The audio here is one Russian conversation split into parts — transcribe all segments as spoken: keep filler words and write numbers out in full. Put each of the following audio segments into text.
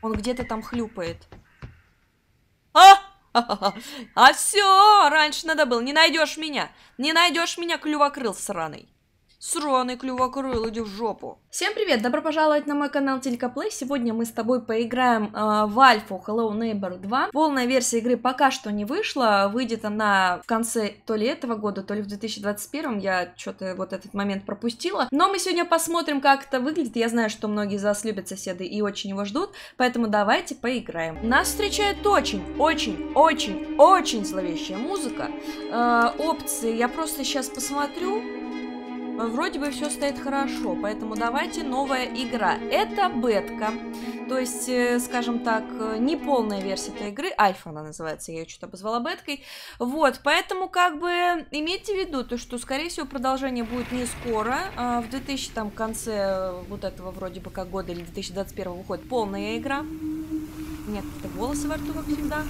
Он где-то там хлюпает. А! А все, раньше надо было. Не найдешь меня. Не найдешь меня, клювокрыл сраный. Сраный клювокрыл, иди в жопу. Всем привет, добро пожаловать на мой канал Телькоплей. Сегодня мы с тобой поиграем э, в альфу Hello Neighbor два. Полная версия игры пока что не вышла. Выйдет она в конце то ли этого года, то ли в две тысячи двадцать первом. Я что-то вот этот момент пропустила. Но мы сегодня посмотрим, как это выглядит. Я знаю, что многие из вас любят Соседа и очень его ждут. Поэтому давайте поиграем. Нас встречает очень, очень, очень, очень зловещая музыка. Э, опции я просто сейчас посмотрю. Вроде бы все стоит хорошо, поэтому давайте новая игра. Это бетка, то есть, скажем так, не полная версия этой игры. Альфа она называется, я ее что-то обозвала беткой. Вот, поэтому как бы имейте в виду, то, что, скорее всего, продолжение будет не скоро. В две тысячи там конце вот этого вроде бы как года или две тысячи двадцать первого выходит полная игра. У меня какие-то волосы во рту, как всегда.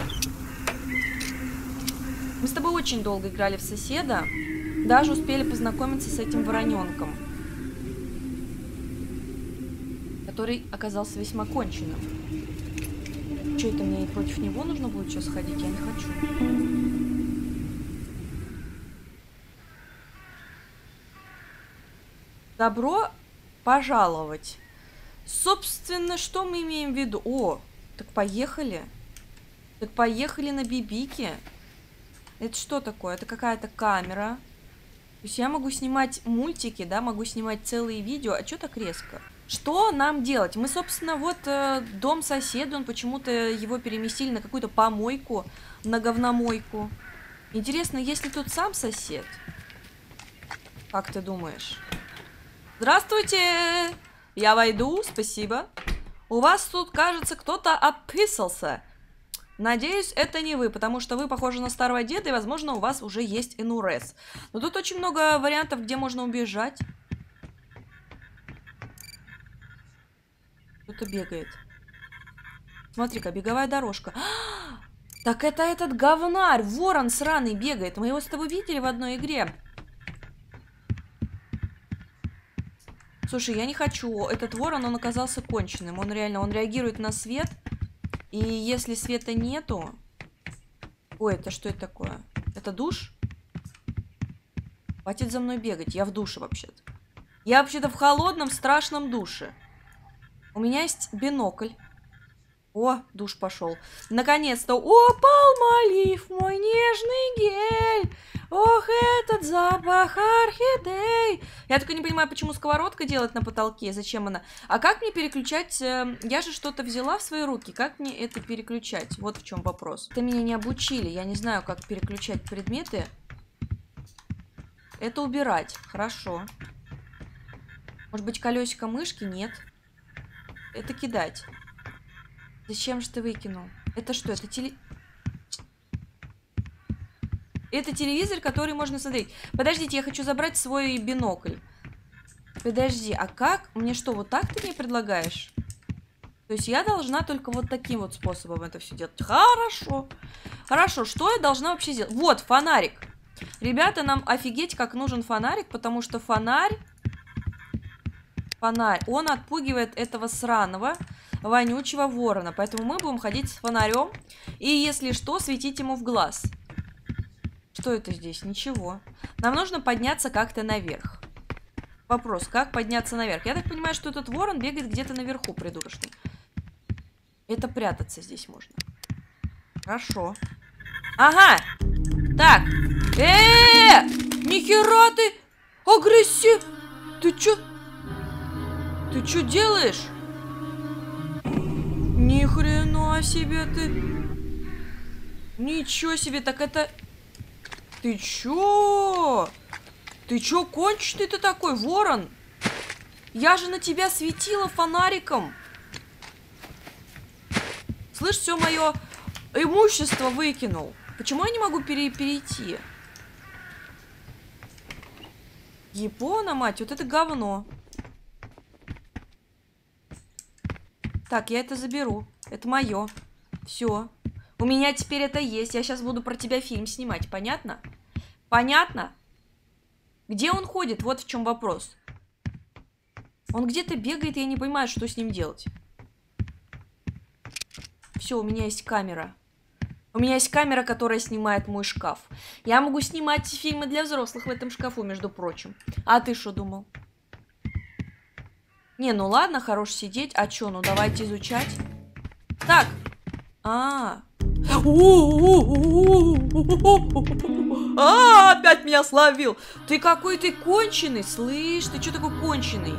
Мы с тобой очень долго играли в Соседа. Даже успели познакомиться с этим вороненком, который оказался весьма конченым. Что это, мне и против него нужно будет сейчас ходить? Я не хочу. Добро пожаловать. Собственно, что мы имеем в виду? О, так поехали. Так поехали на бибике. Это что такое? Это какая-то камера. То есть я могу снимать мультики, да, могу снимать целые видео. А что так резко? Что нам делать? Мы, собственно, вот э, дом соседа, он почему-то его переместили на какую-то помойку, на говномойку. Интересно, есть ли тут сам сосед? Как ты думаешь? Здравствуйте! Я войду, спасибо. У вас тут, кажется, кто-то описался. Надеюсь, это не вы, потому что вы похожи на старого деда, и, возможно, у вас уже есть энурез. Но тут очень много вариантов, где можно убежать. Кто-то бегает. Смотри-ка, беговая дорожка. А, так это этот говнарь, ворон сраный бегает. Мы его с тобой видели в одной игре. Слушай, я не хочу. Этот ворон, он оказался конченым. Он реально, он реагирует на свет. И если света нету... Ой, это что это такое? Это душ? Хватит за мной бегать. Я в душе вообще-то. Я вообще-то в холодном, страшном душе. У меня есть бинокль. О, душ пошел. Наконец-то. О, палмолив, мой нежный гель. Ох, этот запах орхидей. Я только не понимаю, почему сковородка делает на потолке. Зачем она? А как мне переключать? Я же что-то взяла в свои руки. Как мне это переключать? Вот в чем вопрос. Это меня не обучили. Я не знаю, как переключать предметы. Это убирать. Хорошо. Может быть, колесико мышки? Нет. Это кидать. Зачем же ты выкинул? Это что? Это теле... Это телевизор, который можно смотреть. Подождите, я хочу забрать свой бинокль. Подожди, а как? Мне что, вот так ты мне предлагаешь? То есть я должна только вот таким вот способом это все делать. Хорошо. Хорошо, что я должна вообще сделать? Вот, фонарик. Ребята, нам офигеть как нужен фонарик, потому что фонарь... Фонарь, он отпугивает этого сраного... вонючего ворона. Поэтому мы будем ходить с фонарем. И если что, светить ему в глаз. Что это здесь? Ничего. Нам нужно подняться как-то наверх. Вопрос, как подняться наверх? Я так понимаю, что этот ворон бегает где-то наверху, придурочный. Это прятаться здесь можно. Хорошо. Ага! Так. Э-э-э! Нихера ты! Агрессив! Ты чё? Ты чё делаешь? Ни хрена себе ты. Ничего себе, так это... Ты чё? Ты чё конченый ты такой, ворон? Я же на тебя светила фонариком. Слышь, все мое имущество выкинул. Почему я не могу пере перейти? Япона, мать, вот это говно. Так, я это заберу. Это мое. Все. У меня теперь это есть. Я сейчас буду про тебя фильм снимать. Понятно? Понятно? Где он ходит? Вот в чем вопрос. Он где-то бегает, я не понимаю, что с ним делать. Все, у меня есть камера. У меня есть камера, которая снимает мой шкаф. Я могу снимать фильмы для взрослых в этом шкафу, между прочим. А ты что думал? Не, ну ладно, хорош сидеть. А чё, ну давайте изучать. Так. А. А, опять меня словил. Ты какой ты конченый, слышь? Ты чё такой конченый?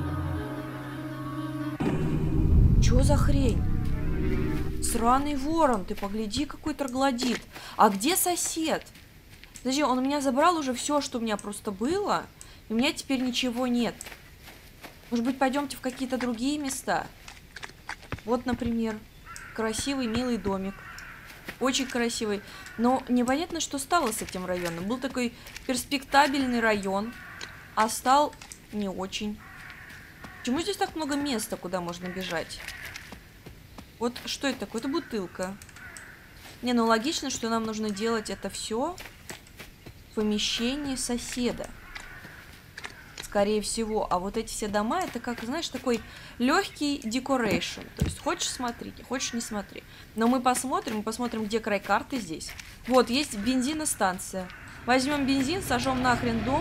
Чё за хрень? Сраный ворон, ты погляди, какой троглодит. А где сосед? Подожди, он у меня забрал уже все, что у меня просто было. И у меня теперь ничего нет. Может быть, пойдемте в какие-то другие места? Вот, например, красивый, милый домик. Очень красивый. Но непонятно, что стало с этим районом. Был такой перспектабельный район, а стал не очень. Почему здесь так много места, куда можно бежать? Вот что это такое? Это бутылка. Не, ну логично, что нам нужно делать это все в помещении соседа. Скорее всего. А вот эти все дома, это как, знаешь, такой легкий декорейшн. То есть хочешь смотри, хочешь не смотри. Но мы посмотрим, мы посмотрим, где край карты здесь. Вот, есть бензиностанция. Возьмем бензин, сожжем нахрен дом.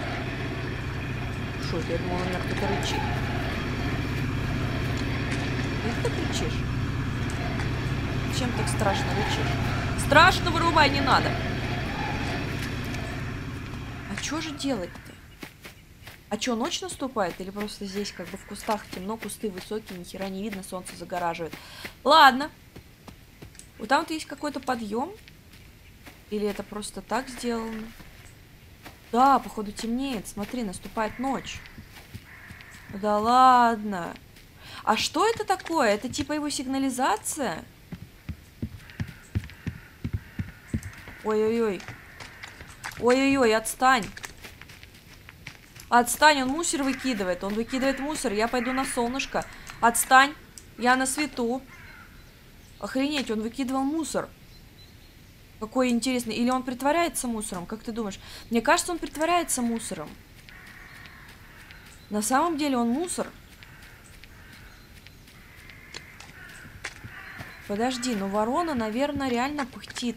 Что это? Я думала, у меня кто-то рычит. И ты кричишь? Чем так страшно рычишь? Страшно вырубай, не надо. А что же делать-то? А что, ночь наступает? Или просто здесь как бы в кустах темно, кусты высокие, ни хера не видно, солнце загораживает. Ладно. Вот там вот есть какой-то подъем? Или это просто так сделано? Да, походу темнеет. Смотри, наступает ночь. Да ладно. А что это такое? Это типа его сигнализация? Ой-ой-ой. Ой-ой-ой, отстань. Отстань, он мусор выкидывает. Он выкидывает мусор. Я пойду на солнышко. Отстань. Я на свету. Охренеть, он выкидывал мусор. Какой интересный. Или он притворяется мусором? Как ты думаешь? Мне кажется, он притворяется мусором. На самом деле он мусор. Подожди, ну ворона, наверное, реально пыхтит.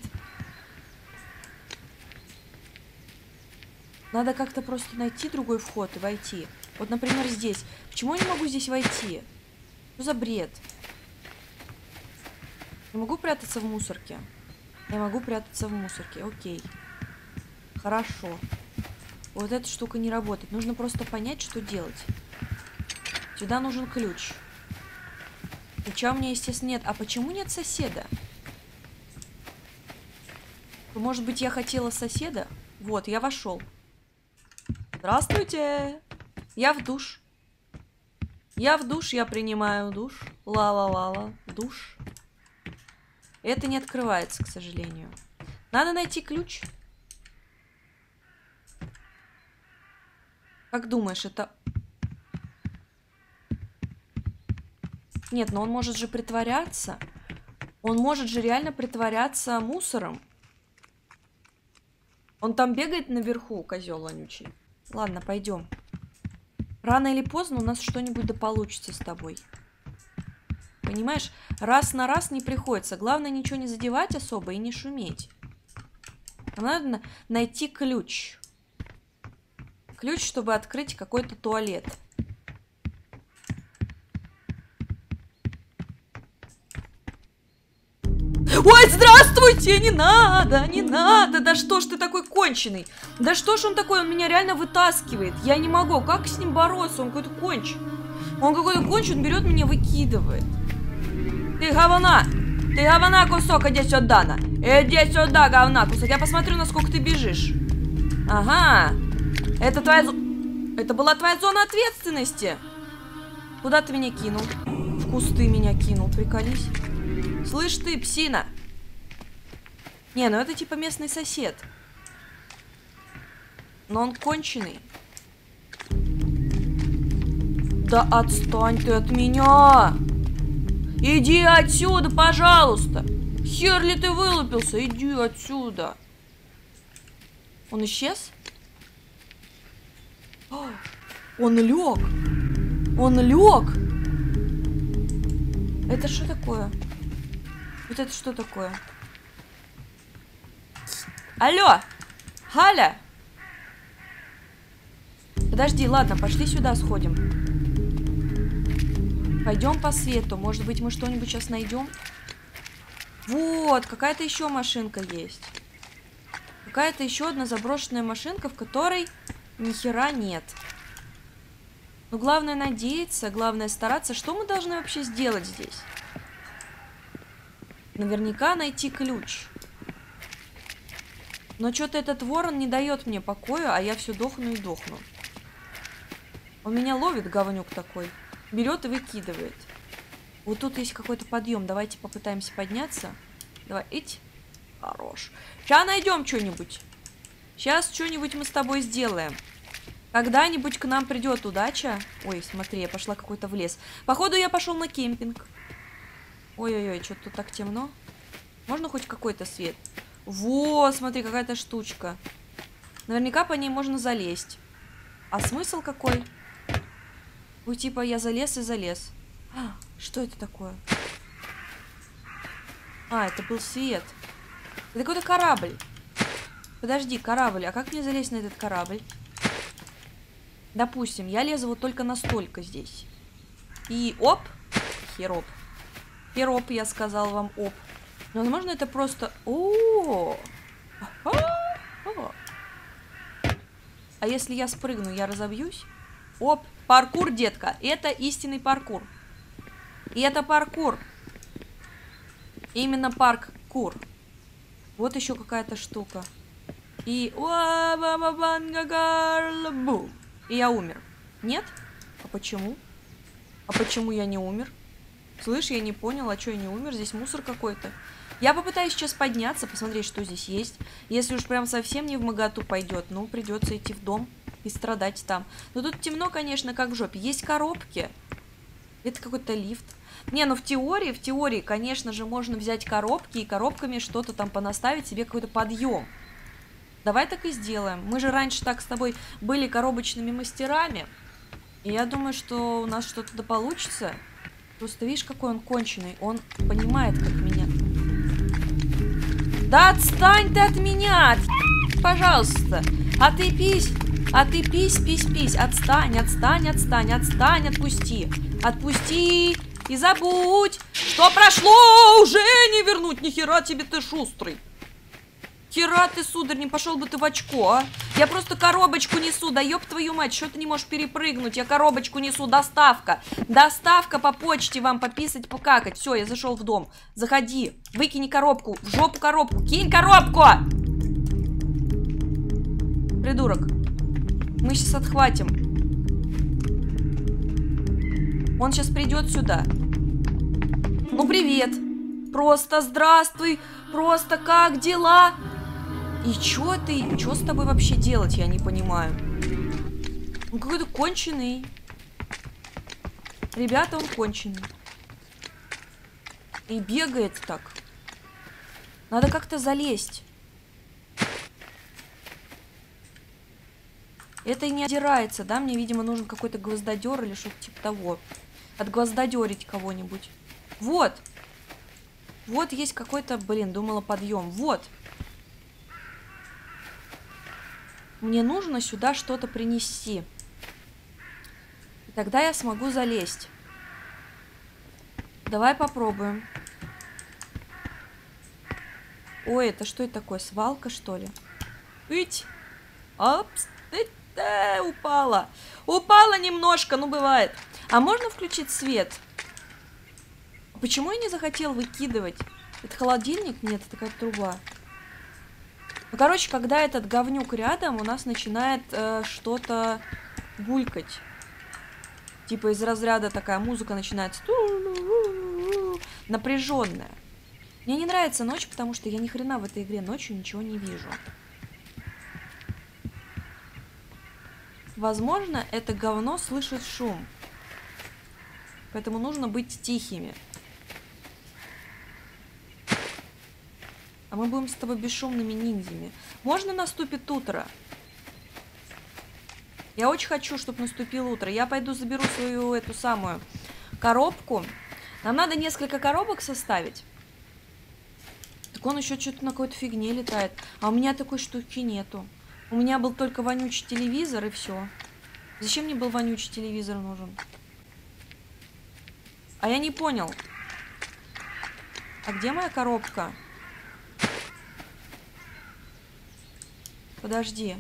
Надо как-то просто найти другой вход и войти. Вот, например, здесь. Почему я не могу здесь войти? Что за бред? Я могу прятаться в мусорке? Я могу прятаться в мусорке. Окей. Хорошо. Вот эта штука не работает. Нужно просто понять, что делать. Сюда нужен ключ. Ключа у меня, естественно, нет. А почему нет соседа? Может быть, я хотела соседа? Вот, я вошел. Здравствуйте! Я в душ. Я в душ, я принимаю душ. Ла-ла-ла-ла. Душ. Это не открывается, к сожалению. Надо найти ключ. Как думаешь, это... Нет, но он может же притворяться. Он может же реально притворяться мусором. Он там бегает наверху, козел вонючий. Ладно, пойдем. Рано или поздно у нас что-нибудь да получится с тобой. Понимаешь, раз на раз не приходится. Главное, ничего не задевать особо и не шуметь. Нам надо найти ключ. Ключ, чтобы открыть какой-то туалет. Ой, здравствуйте! Не надо, не надо! Да что ж ты такой конченый? Да что ж он такой? Он меня реально вытаскивает. Я не могу. Как с ним бороться? Он какой-то конч. Он какой-то конч, он берет меня, выкидывает. Ты говна! Ты говна кусок, иди сюда, на! Иди сюда, говна кусок. Я посмотрю, насколько ты бежишь. Ага. Это твоя... Это была твоя зона ответственности. Куда ты меня кинул? В кусты меня кинул, приколись. Слышь ты, псина. Не, ну это типа местный сосед. Но он конченый. Да отстань ты от меня. Иди отсюда, пожалуйста. Хер ли ты вылупился? Иди отсюда. Он исчез? О, он лег. Он лег. Это что такое? Вот это что такое? Алло! Галя! Подожди, ладно, пошли сюда сходим. Пойдем по свету. Может быть, мы что-нибудь сейчас найдем? Вот, какая-то еще машинка есть. Какая-то еще одна заброшенная машинка, в которой ни хера нет. Но главное надеяться, главное стараться. Что мы должны вообще сделать здесь? Наверняка найти ключ. Но что-то этот ворон не дает мне покоя, а я все дохну и дохну. Он меня ловит, говнюк такой. Берет и выкидывает. Вот тут есть какой-то подъем. Давайте попытаемся подняться. Давай, ить. Хорош. Сейчас найдем что-нибудь. Сейчас что-нибудь мы с тобой сделаем. Когда-нибудь к нам придет удача. Ой, смотри, я пошла какой-то в лес. Походу, я пошел на кемпинг. Ой-ой-ой, что-то тут так темно. Можно хоть какой-то свет? Во, смотри, какая-то штучка. Наверняка по ней можно залезть. А смысл какой? Ой, типа я залез и залез. А, что это такое? А, это был свет. Это какой-то корабль. Подожди, корабль. А как мне залезть на этот корабль? Допустим, я лезу вот только настолько здесь. И оп. Хероп. Хероп, я сказал вам оп. Но, возможно, это просто... О, а если я спрыгну, я разобьюсь? Оп, паркур, детка. Это истинный паркур. И это паркур. Именно паркур. Вот еще какая-то штука. И... И я умер. Нет? А почему? А почему я не умер? Слышь, я не понял, а что я не умер? Здесь мусор какой-то. Я попытаюсь сейчас подняться, посмотреть, что здесь есть. Если уж прям совсем не в моготу пойдет, ну, придется идти в дом и страдать там. Но тут темно, конечно, как в жопе. Есть коробки. Это какой-то лифт. Не, ну в теории, в теории, конечно же, можно взять коробки и коробками что-то там понаставить себе, какой-то подъем. Давай так и сделаем. Мы же раньше так с тобой были коробочными мастерами. И я думаю, что у нас что-то да получится. Просто видишь, какой он конченый. Он понимает, как меня... Да отстань ты от меня! Пожалуйста! А ты пись! А ты пись, пись, пись! Отстань, отстань, отстань, отстань, отпусти! Отпусти! И забудь, что прошло! Уже не вернуть! Ни хера тебе, ты шустрый! Хера ты, сударь, не пошел бы ты в очко, а? Я просто коробочку несу, да ёб твою мать, что ты не можешь перепрыгнуть? Я коробочку несу, доставка. Доставка по почте вам пописать, покакать. Все, я зашел в дом. Заходи, выкини коробку, в жопу коробку, кинь коробку! Придурок. Мы сейчас отхватим. Он сейчас придет сюда. Ну, привет. Просто здравствуй. Просто как дела? И чё ты? Чё с тобой вообще делать, я не понимаю. Он какой-то конченый. Ребята, он конченый. И бегает так. Надо как-то залезть. Это и не отдирается, да? Мне, видимо, нужен какой-то гвоздодер или что-то типа того. Отгвоздодерить кого-нибудь. Вот. Вот есть какой-то, блин, думала подъем. Вот. Мне нужно сюда что-то принести. И тогда я смогу залезть. Давай попробуем. Ой, это что это такое? Свалка, что ли? Ить! Опс! Э, упала. Упала немножко, ну бывает. А можно включить свет? Почему я не захотел выкидывать? Это холодильник? Нет, это такая труба. Ну, короче, когда этот говнюк рядом, у нас начинает э, что-то булькать. Типа из разряда такая музыка начинается напряженная. Мне не нравится ночь, потому что я ни хрена в этой игре ночью ничего не вижу. Возможно, это говно слышит шум. Поэтому нужно быть тихими. А мы будем с тобой бесшумными ниндзями. Можно наступит утро? Я очень хочу, чтобы наступило утро. Я пойду заберу свою эту самую коробку. Нам надо несколько коробок составить. Так он еще что-то на какой-то фигне летает. А у меня такой штуки нету. У меня был только вонючий телевизор и все. Зачем мне был вонючий телевизор нужен? А я не понял. А где моя коробка? Подожди.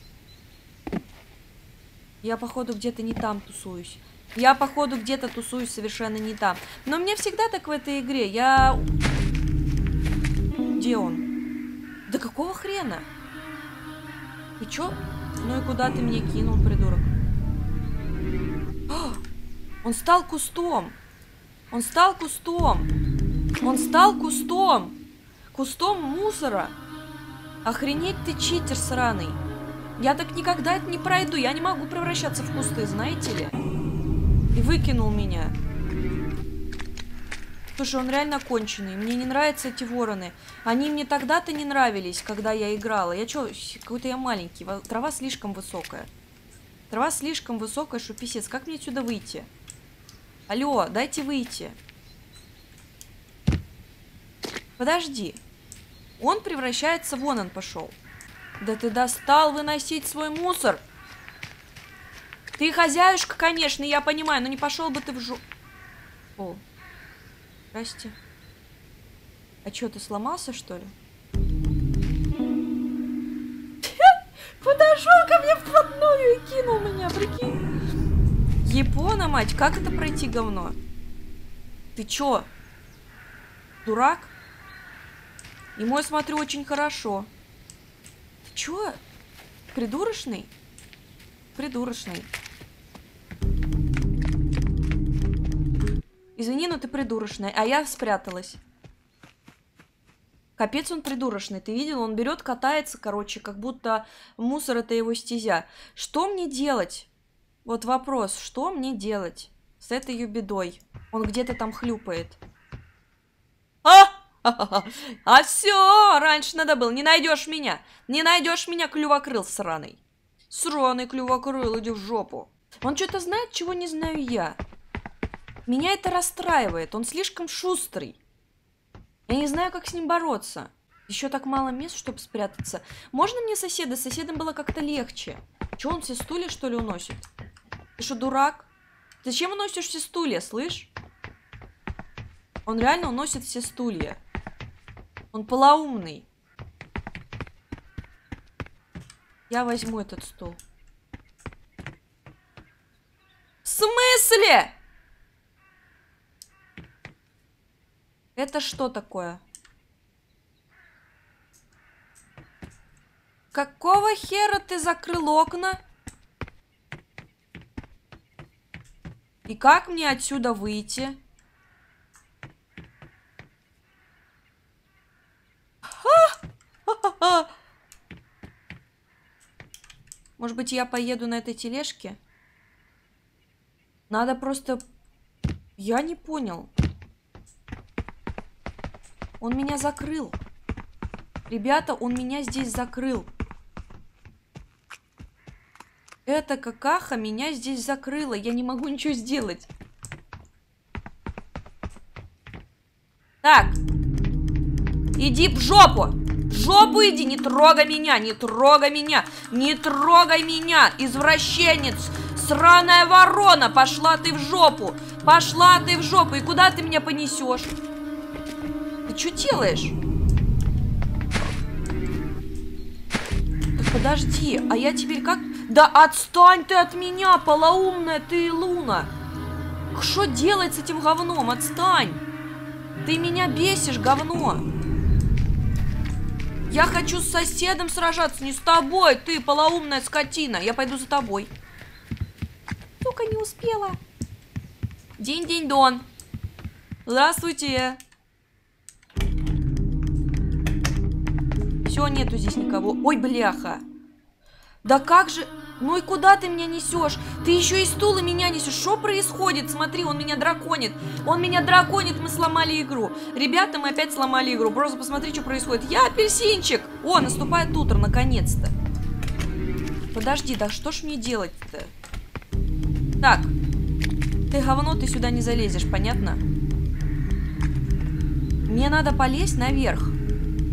Я, походу, где-то не там тусуюсь. Я, походу, где-то тусуюсь совершенно не там. Но мне всегда так в этой игре. Я... Где он? Да какого хрена? И чё? Ну и куда ты мне кинул, придурок? О, он стал кустом. Он стал кустом. Он стал кустом. Кустом мусора. Охренеть ты, читер сраный. Я так никогда это не пройду. Я не могу превращаться в кусты, знаете ли? И выкинул меня. Слушай, он реально конченый. Мне не нравятся эти вороны. Они мне тогда-то не нравились, когда я играла. Я чё, какой-то я маленький. Трава слишком высокая. Трава слишком высокая, что писец. Как мне отсюда выйти? Алло, дайте выйти. Подожди. Он превращается... Вон он пошел. Да ты достал выносить свой мусор. Ты хозяюшка, конечно, я понимаю, но не пошел бы ты в жу... О, здрасте. А что, ты сломался, что ли? Подошел ко мне вплотную и кинул меня, прикинь. Япона, мать, как это пройти, говно? Ты чё? Дурак? Ему, я смотрю, очень хорошо. Ты чё? Придурочный? Придурочный. Извини, но ты придурочная, а я спряталась. Капец, он придурочный. Ты видел? Он берет, катается, короче, как будто мусор — это его стезя. Что мне делать? Вот вопрос. Что мне делать с этой ее бедой? Он где-то там хлюпает. А! А все, раньше надо было. Не найдешь меня. Не найдешь меня, клювокрыл сраный. Сраный клювокрыл, иди в жопу. Он что-то знает, чего не знаю я. Меня это расстраивает. Он слишком шустрый. Я не знаю, как с ним бороться. Еще так мало мест, чтобы спрятаться. Можно мне соседа? С соседом было как-то легче. Че, он все стулья, что ли, уносит? Ты что, дурак? Зачем уносишь все стулья, слышь? Он реально уносит все стулья. Он полоумный. Я возьму этот стул. В смысле? Это что такое? Какого хера ты закрыл окна? И как мне отсюда выйти? Может быть, я поеду на этой тележке? Надо просто... Я не понял. Он меня закрыл. Ребята, он меня здесь закрыл. Эта какаха меня здесь закрыла. Я не могу ничего сделать. Так. Иди в жопу. В жопу иди. Не трогай меня. Не трогай меня. Не трогай меня. Извращенец. Сраная ворона. Пошла ты в жопу. Пошла ты в жопу. И куда ты меня понесешь? Ты что делаешь? Подожди, а я теперь как... Да отстань ты от меня, полоумная ты, Луна! Что делать с этим говном? Отстань! Ты меня бесишь, говно! Я хочу с соседом сражаться, не с тобой, ты полоумная скотина! Я пойду за тобой. Сука, не успела. День-день-дон. Здравствуйте. Все, нету здесь никого. Ой, бляха. Да как же... Ну и куда ты меня несешь? Ты еще и стул и меня несешь. Что происходит? Смотри, он меня драконит. Он меня драконит, мы сломали игру. Ребята, мы опять сломали игру. Просто посмотри, что происходит. Я апельсинчик. О, наступает утро, наконец-то. Подожди, да что ж мне делать-то? Так. Ты говно, ты сюда не залезешь, понятно? Мне надо полезть наверх.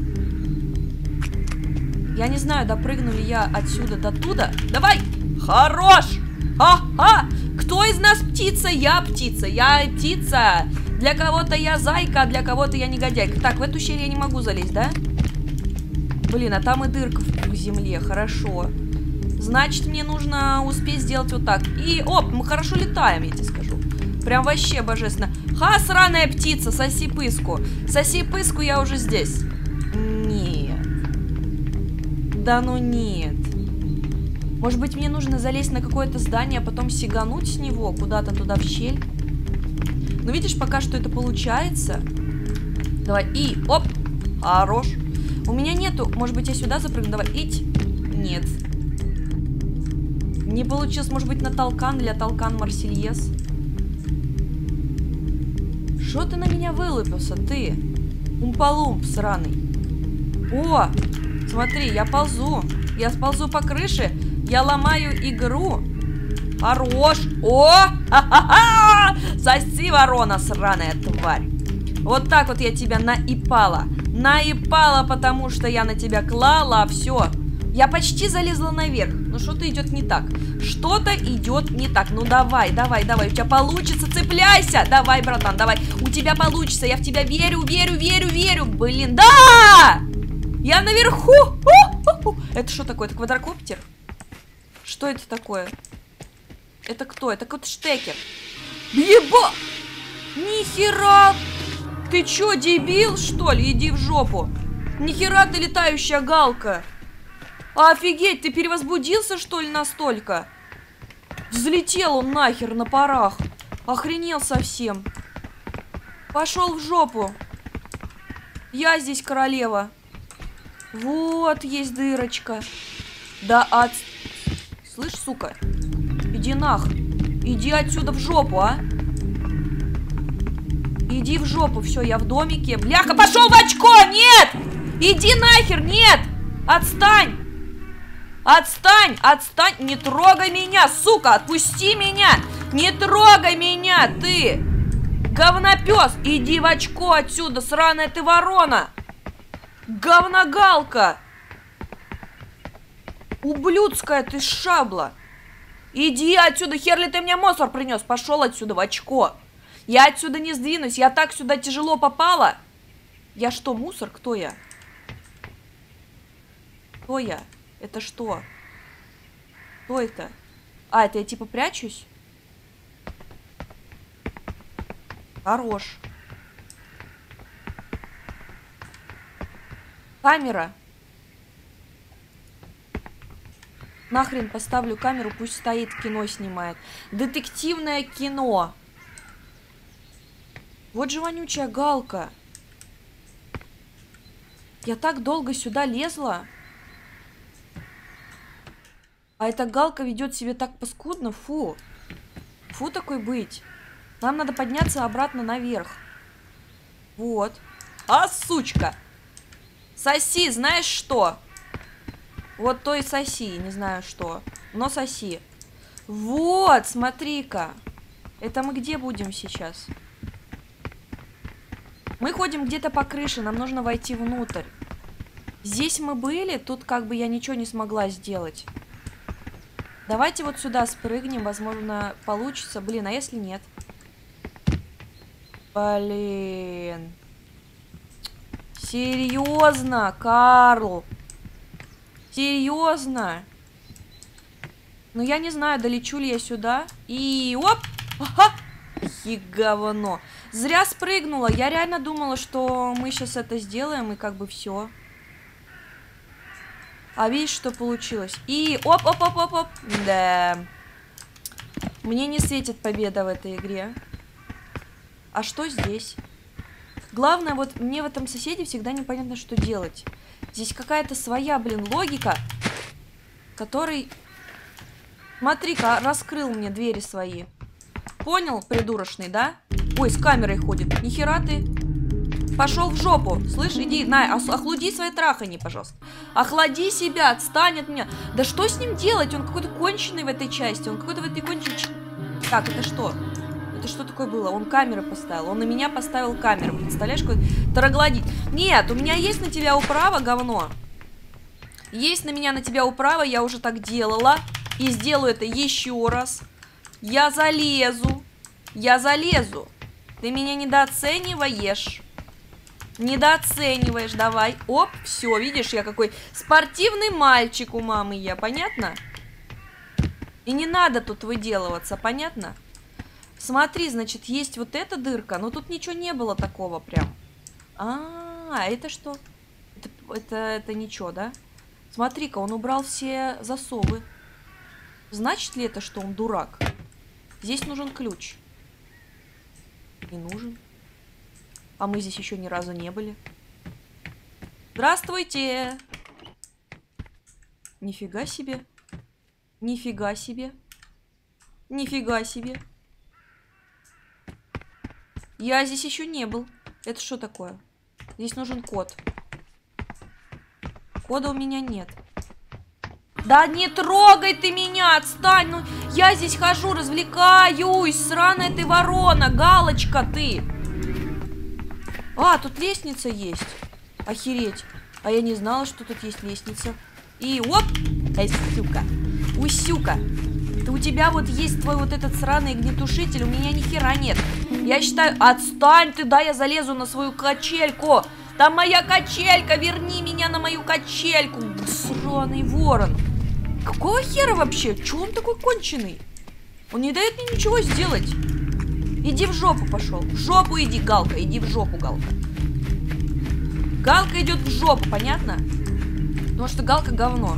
Я не знаю, допрыгну ли я отсюда до туда. Давай! Хорош! Ага! Кто из нас птица? Я птица, я птица. Для кого-то я зайка, а для кого-то я негодяйка. Так, в эту щель я не могу залезть, да? Блин, а там и дырка в земле, хорошо. Значит, мне нужно успеть сделать вот так. И, оп, мы хорошо летаем, я тебе скажу. Прям вообще божественно. Ха, сраная птица, соси пыску. Соси пыску, я уже здесь. Нет. Да ну нет. Может быть, мне нужно залезть на какое-то здание, а потом сигануть с него куда-то туда в щель? Ну, видишь, пока что это получается. Давай, и, оп, хорош. У меня нету, может быть, я сюда запрыгну, давай, ить. Нет. Не получилось, может быть, на толкан или толкан Марсельез. Что ты на меня вылупился, ты? Умпалумп сраный. О, смотри, я ползу. Я сползу по крыше, я ломаю игру. Хорош. О, ха-ха-ха! Соси, ворона сраная тварь. Вот так вот я тебя наипала. Наипала, потому что я на тебя клала, все. Я почти залезла наверх, но что-то идет не так. Что-то идет не так. Ну давай, давай, давай, у тебя получится, цепляйся. Давай, братан, давай, у тебя получится. Я в тебя верю, верю, верю, верю. Блин, да! Я наверху. У-ху-ху. Это что такое? Это квадрокоптер? Что это такое? Это кто? Это какой-то штекер. Еба! Нихера! Ты чё, дебил, что ли? Иди в жопу. Нихера ты летающая галка. Офигеть, ты перевозбудился, что ли, настолько? Взлетел он нахер на парах. Охренел совсем. Пошел в жопу. Я здесь королева. Вот есть дырочка. Да от... Слышь, сука. Иди нах. Иди отсюда в жопу, а. Иди в жопу. Все, я в домике. Бляха, пошел в очко. Нет. Иди нахер. Нет. Отстань. Отстань, отстань, не трогай меня, сука, отпусти меня, не трогай меня, ты, говнопес, иди в очко отсюда, сраная ты ворона, говногалка, ублюдская ты шабла, иди отсюда, хер ли ты мне мусор принес, пошел отсюда в очко, я отсюда не сдвинусь, я так сюда тяжело попала, я что, мусор, кто я, кто я? Это что? Что это? А, это я типа прячусь? Хорош. Камера. Нахрен поставлю камеру, пусть стоит, кино снимает. Детективное кино. Вот же вонючая галка. Я так долго сюда лезла. А эта галка ведет себя так паскудно. Фу. Фу такой быть. Нам надо подняться обратно наверх. Вот. А, сучка. Соси, знаешь что? Вот то и соси. Не знаю что. Но соси. Вот, смотри-ка. Это мы где будем сейчас? Мы ходим где-то по крыше. Нам нужно войти внутрь. Здесь мы были. Тут как бы я ничего не смогла сделать. Давайте вот сюда спрыгнем, возможно, получится. Блин, а если нет? Блин. Серьезно, Карл? Серьезно? Ну, я не знаю, долечу ли я сюда. И оп! Ага! И говно. Зря спрыгнула. Я реально думала, что мы сейчас это сделаем, и как бы все. А видишь, что получилось? И оп-оп-оп-оп-оп. Да. Мне не светит победа в этой игре. А что здесь? Главное, вот мне в этом соседе всегда непонятно, что делать. Здесь какая-то своя, блин, логика, который... Смотри-ка, раскрыл мне двери свои. Понял, придурочный, да? Ой, с камерой ходит. Нихера ты... Пошел в жопу. Слышь, иди, на, охлади свои трахани, пожалуйста. Охлади себя, отстань от меня. Да что с ним делать? Он какой-то конченый в этой части. Он какой-то в этой конченой... Так, это что? Это что такое было? Он камеры поставил. Он на меня поставил камеру. Представляешь, какой троглодит. Нет, у меня есть на тебя управа, говно. Есть на меня, на тебя управа, я уже так делала. И сделаю это еще раз. Я залезу. Я залезу. Ты меня недооцениваешь. Недооцениваешь, давай. Оп, все, видишь, я какой спортивный мальчик у мамы я, понятно? И не надо тут выделываться, понятно? Смотри, значит, есть вот эта дырка, но тут ничего не было такого прям. А, это что? Это, это, это ничего, да? Смотри-ка, он убрал все засовы. Значит ли это, что он дурак? Здесь нужен ключ. Не нужен. А мы здесь еще ни разу не были. Здравствуйте! Нифига себе. Нифига себе. Нифига себе. Я здесь еще не был. Это что такое? Здесь нужен код. Кода у меня нет. Да не трогай ты меня, отстань. Ну, я здесь хожу, развлекаюсь. Сраная ты ворона, галочка ты. А, тут лестница есть. Охереть. А я не знала, что тут есть лестница. И оп. Эй, сука. Усюка. Ты, у тебя вот есть твой вот этот сраный огнетушитель. У меня ни хера нет. Я считаю... Отстань ты, да, я залезу на свою качельку. Там моя качелька. Верни меня на мою качельку. Сраный ворон. Какого хера вообще? Чего он такой конченый? Он не дает мне ничего сделать. Иди в жопу пошел. В жопу иди, Галка. Иди в жопу, Галка. Галка идет в жопу, понятно? Потому что Галка говно.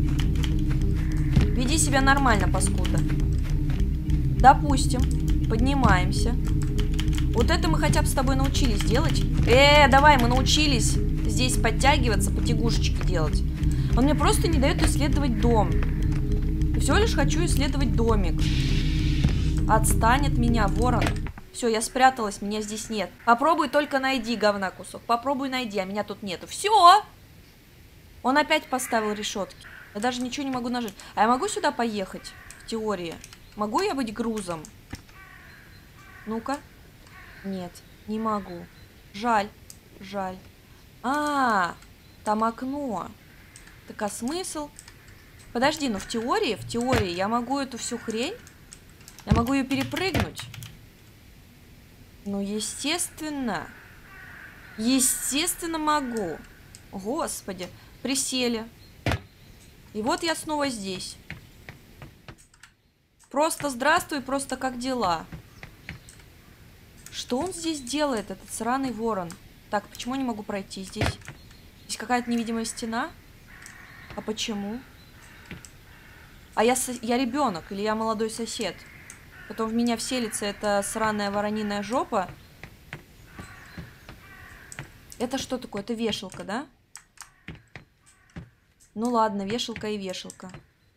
Веди себя нормально, паскуда. Допустим. Поднимаемся. Вот это мы хотя бы с тобой научились делать. Э, давай, мы научились здесь подтягиваться, потягушечки делать. Он мне просто не дает исследовать дом. Я всего лишь хочу исследовать домик. Отстань от меня, ворон. Все, я спряталась, меня здесь нет. Попробуй только найди, говна кусок. Попробуй найди, а меня тут нету. Все! Он опять поставил решетки. Я даже ничего не могу нажать. А я могу сюда поехать? В теории. Могу я быть грузом? Ну-ка. Нет, не могу. Жаль, жаль. А, там окно. Так, а смысл? Подожди, ну в теории, в теории я могу эту всю хрень, я могу ее перепрыгнуть. Ну, естественно. Естественно могу. Господи, присели. И вот я снова здесь. Просто здравствуй, просто как дела? Что он здесь делает, этот сраный ворон? Так, почему я не могу пройти здесь? Здесь какая-то невидимая стена? А почему? А я, со... я ребенок или я молодой сосед? Потом в меня вселится эта сраная ворониная жопа. Это что такое? Это вешалка, да? Ну ладно, вешалка и вешалка.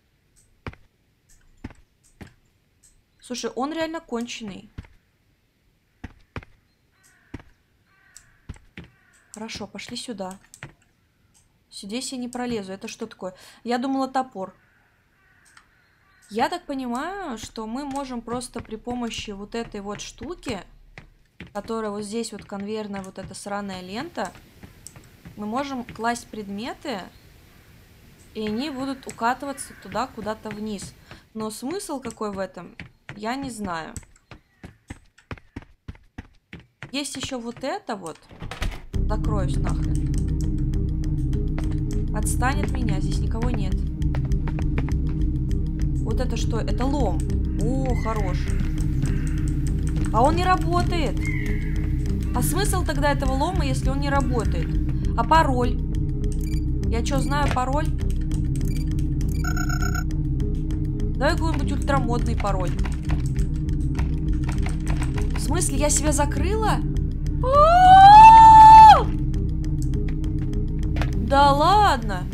Слушай, он реально конченый. Хорошо, пошли сюда. Здесь я не пролезу. Это что такое? Я думала, топор. Я так понимаю, что мы можем просто при помощи вот этой вот штуки, которая вот здесь вот конвейерная вот эта сраная лента, мы можем класть предметы, и они будут укатываться туда, куда-то вниз. Но смысл какой в этом, я не знаю. Есть еще вот это вот. Закроюсь нахрен. Отстань от меня, здесь никого нет. Вот это что? Это лом. О, хорош. А он не работает. А смысл тогда этого лома, если он не работает? А пароль? Я что, знаю пароль? Давай какой-нибудь ультрамодный пароль. В смысле, я себя закрыла? Да ладно.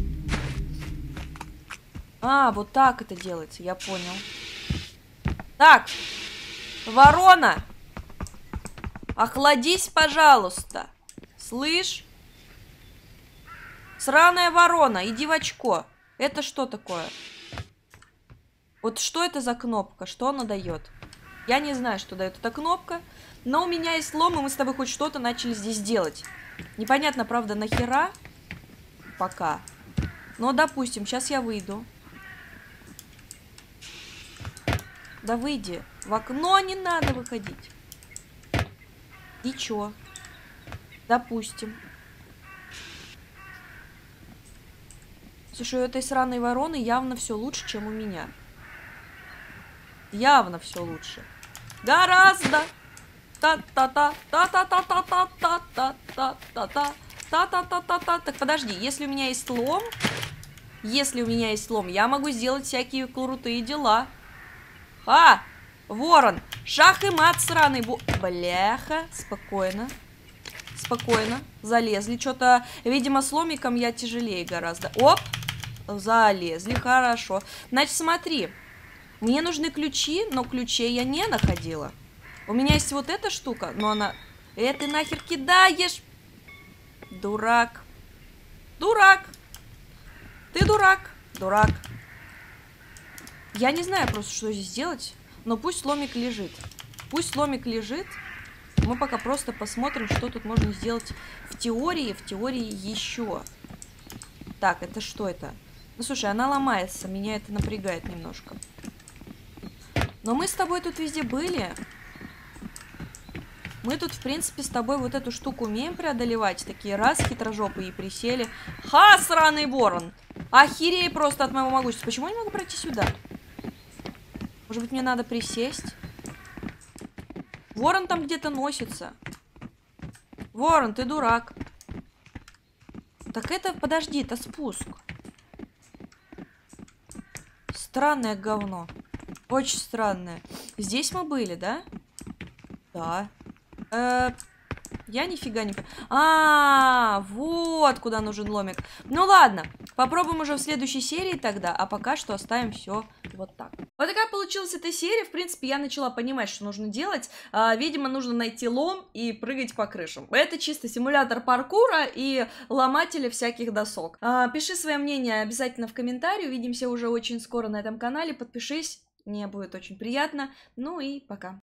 А, вот так это делается, я понял. Так, ворона, охладись, пожалуйста. Слышь? Сраная ворона, иди в очко. Это что такое? Вот что это за кнопка? Что она дает? Я не знаю, что дает эта кнопка. Но у меня есть лом, и мы с тобой хоть что-то начали здесь делать. Непонятно, правда, нахера. Пока. Ну, допустим, сейчас я выйду. Да выйди. В окно не надо выходить. И чё? Допустим. Слушай, у этой сраной вороны явно все лучше, чем у меня. Явно все лучше. Гораздо. Та-та-та, та-та-та-та-та-та-та-та-та, та-та-та-та-та. Так, подожди, если у меня есть лом, если у меня есть лом, я могу сделать всякие крутые дела. А, ворон, шах и мат сраный. Бу... Бляха, спокойно. Спокойно, залезли. Что-то, видимо, с ломиком я тяжелее гораздо. Оп, залезли, хорошо. Значит, смотри, мне нужны ключи, но ключей я не находила. У меня есть вот эта штука, но она... Э, ты нахер кидаешь? Дурак. Дурак. Ты дурак. Дурак. Я не знаю просто, что здесь делать, но пусть ломик лежит. Пусть ломик лежит. Мы пока просто посмотрим, что тут можно сделать в теории. В теории еще. Так, это что это? Ну, слушай, она ломается. Меня это напрягает немножко. Но мы с тобой тут везде были. Мы тут, в принципе, с тобой вот эту штуку умеем преодолевать. Такие раз, хитрожопые, и присели. Ха, сраный ворон! Охерей просто от моего могущества. Почему я не могу пройти сюда? Может быть, мне надо присесть? Ворон там где-то носится. Ворон, ты дурак. Так это, подожди, это спуск. Странное говно. Очень странное. Здесь мы были, да? Да. Э, я нифига не... А, вот куда нужен ломик. Ну ладно, попробуем уже в следующей серии тогда, а пока что оставим все вот так. Вот такая получилась эта серия. В принципе, я начала понимать, что нужно делать. А, видимо, нужно найти лом и прыгать по крышам. Это чисто симулятор паркура и ломатели всяких досок. А, пиши свое мнение обязательно в комментарии. Увидимся уже очень скоро на этом канале. Подпишись, мне будет очень приятно. Ну и пока.